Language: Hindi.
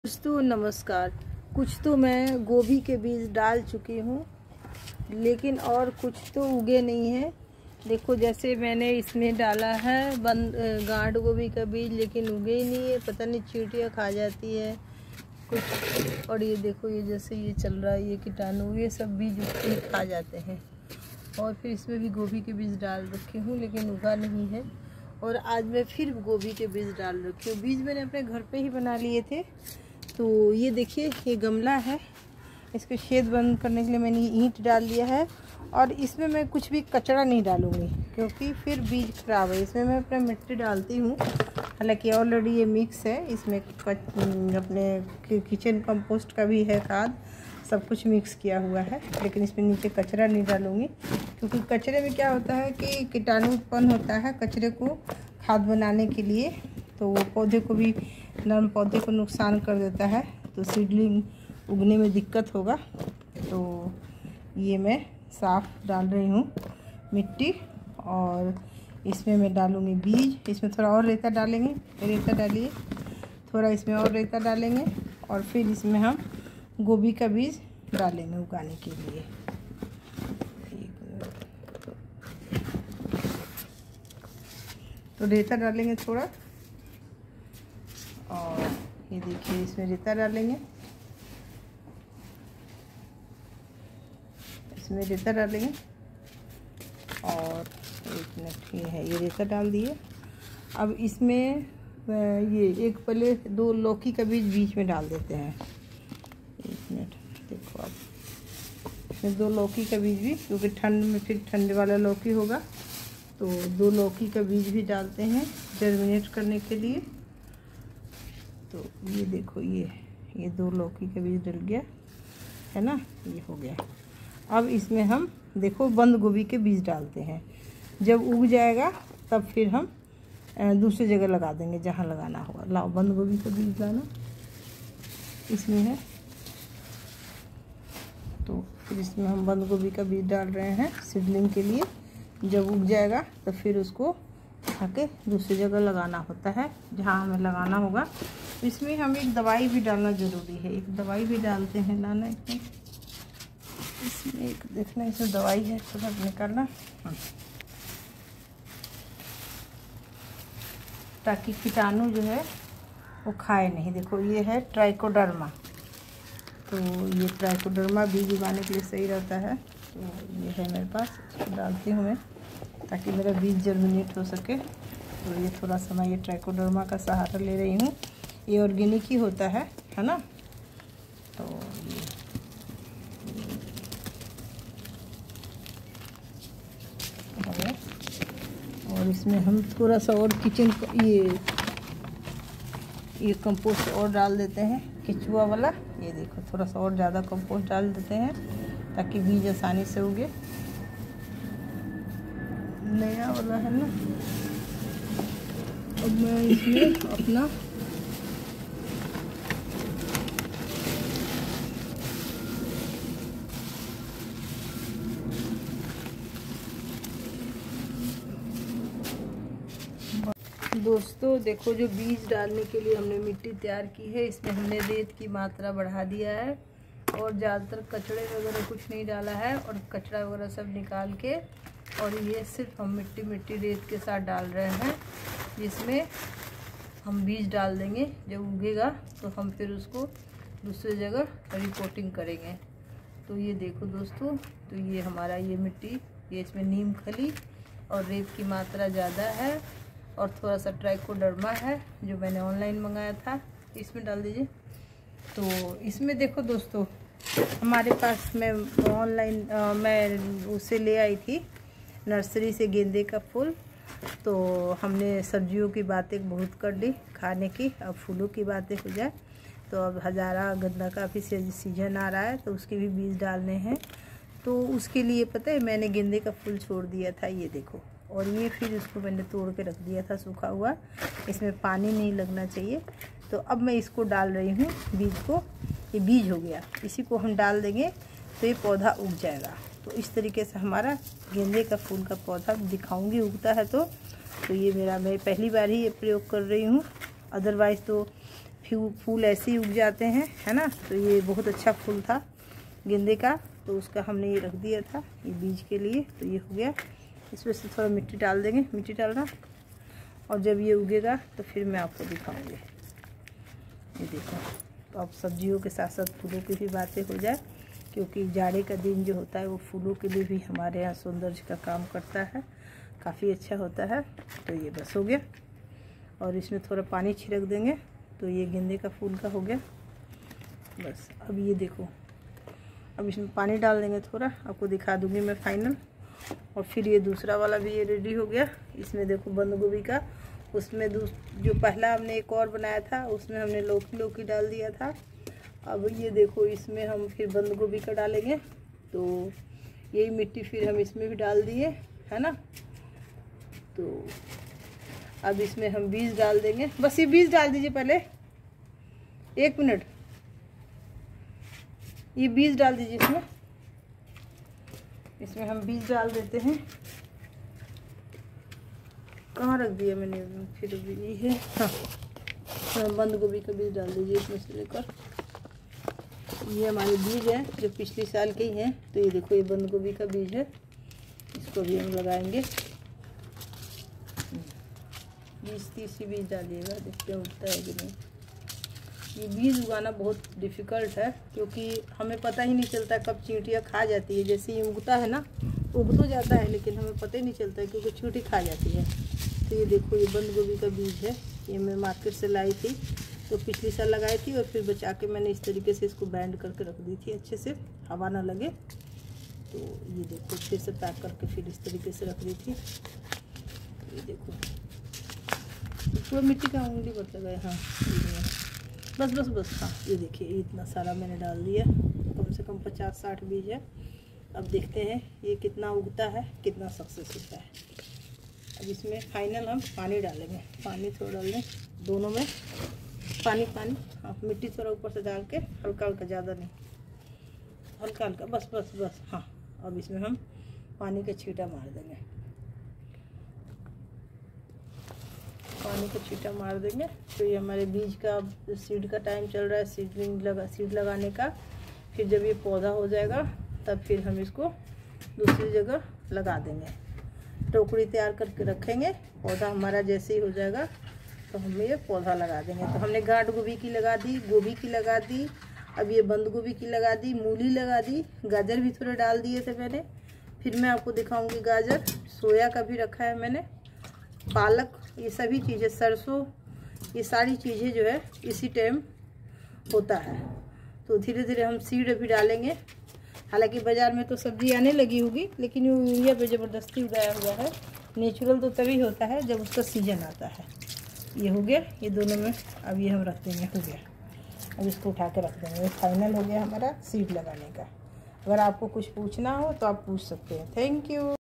दोस्तों नमस्कार। कुछ तो मैं गोभी के बीज डाल चुकी हूँ, लेकिन और कुछ तो उगे नहीं है। देखो जैसे मैंने इसमें डाला है गांठ गोभी का बीज, लेकिन उगे ही नहीं है। पता नहीं चींटियाँ खा जाती है कुछ। और ये देखो, ये जैसे ये चल रहा है, ये कीटाणु ये सब बीज खा जाते हैं। और फिर इसमें भी गोभी के बीज डाल रखे हूँ, लेकिन उगा नहीं है। और आज मैं फिर गोभी के बीज डाल रखी हूँ। बीज मैंने अपने घर पे ही बना लिए थे। तो ये देखिए, ये गमला है, इसको छेद बंद करने के लिए मैंने ईंट डाल दिया है। और इसमें मैं कुछ भी कचरा नहीं डालूँगी, क्योंकि फिर बीज खराब है। इसमें मैं अपने मिट्टी डालती हूँ, हालांकि ऑलरेडी ये मिक्स है। इसमें अपने किचन कंपोस्ट का भी है, खाद, सब कुछ मिक्स किया हुआ है। लेकिन इसमें नीचे कचरा नहीं डालूँगी, क्योंकि कचरे में क्या होता है कि कीटाणु उत्पन्न होता है कचरे को खाद बनाने के लिए। तो वो पौधे को भी, नर्म पौधे को नुकसान कर देता है, तो सीडलिंग उगने में दिक्कत होगा। तो ये मैं साफ डाल रही हूँ मिट्टी, और इसमें मैं डालूँगी बीज। इसमें थोड़ा और रेता डालेंगे, रेता डालिए, थोड़ा इसमें और रेता डालेंगे, और फिर इसमें हम गोभी का बीज डालेंगे उगाने के लिए। तो रेता डालेंगे थोड़ा, और ये देखिए इसमें रेता डालेंगे, इसमें रेता डालेंगे। और एक मिनट, ये है, ये रेता डाल दिए। अब इसमें ये एक पले 2 लौकी का बीज में डाल देते हैं। एक मिनट, देखो अब इसमें 2 लौकी का बीज भी, क्योंकि ठंड में फिर ठंडे वाला लौकी होगा, तो 2 लौकी का बीज भी डालते हैं जर्मिनेट करने के लिए। तो ये देखो, ये 2 लौकी का बीज डल गया है ना, ये हो गया। अब इसमें हम देखो बंद गोभी के बीज डालते हैं। जब उग जाएगा तब फिर हम दूसरी जगह लगा देंगे जहाँ लगाना होगा। लाओ बंद गोभी का बीज लाना, इसमें है। तो फिर इसमें हम बंद गोभी का बीज डाल रहे हैं सीडलिंग के लिए। जब उग जाएगा तो फिर उसको उठा के दूसरी जगह लगाना होता है जहाँ हमें लगाना होगा। इसमें हम एक दवाई भी डालना ज़रूरी है, एक दवाई भी डालते हैं। लाना इसमें एक, देखना इसमें दवाई है, थोड़ा निकालना, ताकि कीटाणु जो है वो खाए नहीं। देखो ये है ट्राइकोडर्मा, तो ये ट्राइकोडर्मा बीज उगाने के लिए सही रहता है। तो ये है मेरे पास, इसको डालती हूँ मैं, ताकि मेरा बीज जर्मिनेट हो सके। तो ये थोड़ा सा मैं ये ट्राइकोडर्मा का सहारा ले रही हूँ। ये ऑर्गेनिक ही होता है ना। तो ये और इसमें हम थोड़ा सा और किचन ये कंपोस्ट और डाल देते हैं, केचुआ वाला। ये देखो थोड़ा सा और ज़्यादा कंपोस्ट डाल देते हैं, ताकि बीज आसानी से उगे। नया वाला है ना। अब मैं इसमें अपना दोस्तों देखो, जो बीज डालने के लिए हमने मिट्टी तैयार की है, इसमें हमने रेत की मात्रा बढ़ा दिया है, और ज़्यादातर कचड़े वगैरह कुछ नहीं डाला है, और कचरा वगैरह सब निकाल के, और ये सिर्फ हम मिट्टी रेत के साथ डाल रहे हैं, जिसमें हम बीज डाल देंगे। जब उगेगा तो हम फिर उसको दूसरी जगह रिपोर्टिंग करेंगे। तो ये देखो दोस्तों, तो ये हमारा ये मिट्टी, ये इसमें नीम खली और रेत की मात्रा ज़्यादा है, और थोड़ा सा ट्राइकोडर्मा है जो मैंने ऑनलाइन मंगाया था, इसमें डाल दीजिए। तो इसमें देखो दोस्तों, हमारे पास मैं ऑनलाइन मैं उसे ले आई थी नर्सरी से, गेंदे का फूल। तो हमने सब्जियों की बातें बहुत कर ली, खाने की, अब फूलों की बातें हो जाए। तो अब हजारा गंदा का भी सीजन आ रहा है, तो उसके भी बीज डालने हैं। तो उसके लिए पता है, मैंने गेंदे का फूल छोड़ दिया था, ये देखो, और ये फिर इसको मैंने तोड़ के रख दिया था सूखा हुआ। इसमें पानी नहीं लगना चाहिए। तो अब मैं इसको डाल रही हूँ बीज को। ये बीज हो गया, इसी को हम डाल देंगे तो ये पौधा उग जाएगा। तो इस तरीके से हमारा गेंदे का फूल का पौधा दिखाऊंगी उगता है तो ये मैं पहली बार ही ये प्रयोग कर रही हूँ। अदरवाइज़ तो फूल ऐसे ही उग जाते हैं, है ना। तो ये बहुत अच्छा फूल था गेंदे का, तो उसका हमने ये रख दिया था ये बीज के लिए। तो ये हो गया, इसमें से थोड़ा मिट्टी डाल देंगे, मिट्टी डालना, और जब ये उगेगा तो फिर मैं आपको दिखाऊंगी। ये देखो, तो अब सब्जियों के साथ साथ फूलों की भी बातें हो जाए, क्योंकि जाड़े का दिन जो होता है वो फूलों के लिए भी हमारे यहाँ सौंदर्य का काम करता है, काफ़ी अच्छा होता है। तो ये बस हो गया, और इसमें थोड़ा पानी छिड़क देंगे तो ये गेंदे का फूल का हो गया बस। अब ये देखो, अब इसमें पानी डाल देंगे थोड़ा, आपको दिखा दूंगी मैं फाइनल। और फिर ये दूसरा वाला भी ये रेडी हो गया। इसमें देखो बंद गोभी का, उसमें जो पहला हमने एक और बनाया था उसमें हमने लौकी डाल दिया था। अब ये देखो, इसमें हम फिर बंद गोभी का डालेंगे, तो यही मिट्टी फिर हम इसमें भी डाल दिए, है ना। तो अब इसमें हम बीज डाल देंगे, बस ये बीज डाल दीजिए पहले, 1 मिनट, ये बीज डाल दीजिए इसमें हम बीज डाल देते हैं। कहाँ रख दिया मैंने, फिर भी ये है, हाँ, बंद गोभी का बीज डाल दीजिए इसमें से लेकर। ये हमारे बीज है जो पिछले साल के ही हैं। तो ये देखो, ये बंद गोभी का बीज है, इसको भी हम लगाएंगे। 20-30 ही बीज डालिएगा, देखते हैं उगता है कि नहीं। ये बीज उगाना बहुत डिफ़िकल्ट है, क्योंकि हमें पता ही नहीं चलता कब चींटियाँ खा जाती है। जैसे ये उगता है ना, उग तो जाता है लेकिन हमें पता ही नहीं चलता है, क्योंकि चींटी खा जाती है। तो ये देखो, ये बंद गोभी का बीज है, ये मैं मार्केट से लाई थी, तो पिछली साल लगाई थी, और फिर बचा के मैंने इस तरीके से इसको बैंड करके रख दी थी, अच्छे से हवा ना लगे। तो ये देखो, फिर से पैक करके फिर इस तरीके से रख दी थी। ये देखो, पूरा मिट्टी का उंगली मत लगाए, हाँ बस बस बस, हाँ ये देखिए, इतना सारा मैंने डाल दिया, कम से कम 50-60 बीज है। अब देखते हैं ये कितना उगता है, कितना सक्सेस होता है। अब इसमें फाइनल हम पानी डालेंगे, पानी थोड़ा डाल दें दोनों में, पानी, हाँ मिट्टी थोड़ा ऊपर से डाल के, हल्का हल्का, ज़्यादा नहीं, हल्का हल्का, बस बस बस, हाँ। अब इसमें हम पानी का छींटा मार देंगे, पानी का छींटा मार देंगे। तो ये हमारे बीज का सीड का टाइम चल रहा है, सीड लगाने का। फिर जब ये पौधा हो जाएगा तब फिर हम इसको दूसरी जगह लगा देंगे, टोकरी तैयार करके रखेंगे। पौधा हमारा जैसे ही हो जाएगा तो हम ये पौधा लगा देंगे। तो हमने गांठ गोभी की लगा दी, गोभी की लगा दी, अब ये बंद गोभी की लगा दी, मूली लगा दी, गाजर भी थोड़े डाल दिए थे मैंने। फिर मैं आपको दिखाऊंगी गाजर, सोया का भी रखा है मैंने, पालक, ये सभी चीज़ें, सरसों, ये सारी चीज़ें जो है इसी टाइम होता है। तो धीरे धीरे हम सीड अभी डालेंगे। हालांकि बाज़ार में तो सब्जी आने लगी होगी, लेकिन ये यूरिया पे ज़बरदस्ती उगाया हुआ है। नेचुरल तो तभी होता है जब उसका सीजन आता है। ये हो गया, ये दोनों में अब ये हम रख देंगे, हो गया। अब इसको उठा के रख देंगे, फाइनल हो गया हमारा सीड लगाने का। अगर आपको कुछ पूछना हो तो आप पूछ सकते हैं। Thank you.